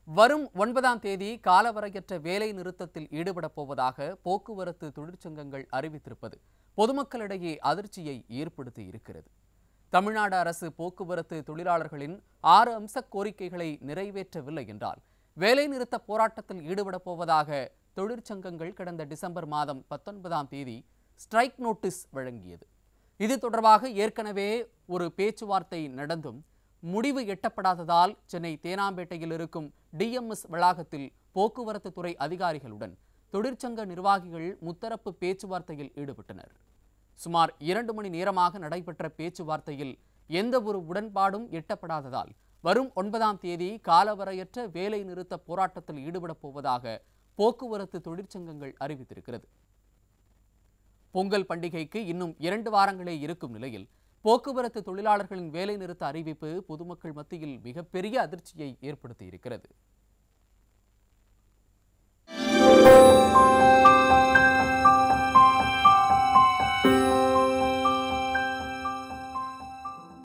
வரும் 9ஆம் தேதி காலவரையற்ற வேலை நிறுத்தத்தில் ஈடுபடப் போவதாக போக்குவரத்து தொழிற்சங்கங்கள் அறிவித்திருப்பது பொதுமக்களிடையே அதிர்ச்சியை ஏற்படுத்தி இருக்கிறது. தமிழ்நாடு அரசு போக்குவரத்து தொழிலாளர்களின் 6 அம்ச கோரிக்கைகளை நிறைவேற்றவில்லை என்றால் வேலைநிறுத்த போராட்டத்தில் ஈடுபடப் போவதாக தொழிற்சங்கங்கள் கடந்த டிசம்பர் மாதம் 19ஆம் தேதி ஸ்ட்ரைக் நோட்டீஸ் வழங்கியது. இது தொடர்பாக ஏற்கனவே ஒரு பேச்சுவார்த்தை நடந்தும் முடிவு எட்டப்படாததால் சென்னை தேனாம்பேட்டையில் இருக்கும் டிஎம்எஸ் வளாகத்தில் போக்குவரத்து துறை அதிகாரிகளுடன் தொழிற்சங்க நிர்வாகிகள் முத்தரப்பு பேச்சுவார்த்தையில் ஈடுபட்டனர். சுமார் 2 மணி நேரமாக நடைபெற்ற பேச்சுவார்த்தையில் எந்த ஒரு உடன்பாடும் எட்டப்படாததால் வரும் 9ஆம் தேதி காலவரையற்ற வேலை நிறுத்த போராட்டத்தில் ஈடுபடப் போவதாக போக்குவரத்து தொழிற்சங்கங்கள் அறிவித்திருக்கிறது. பொங்கல் பண்டிகைக்கு இன்னும் 2 வாரங்களே இருக்கும் நிலையில் போக்குவரத்து தொழிலாளர்களின் வேலைநிறுத்த அறிவிப்பு பொதுமக்கள் மத்தியில் மிகப்பெரிய அதிர்ச்சியை ஏற்படுத்தியிருக்கிறது.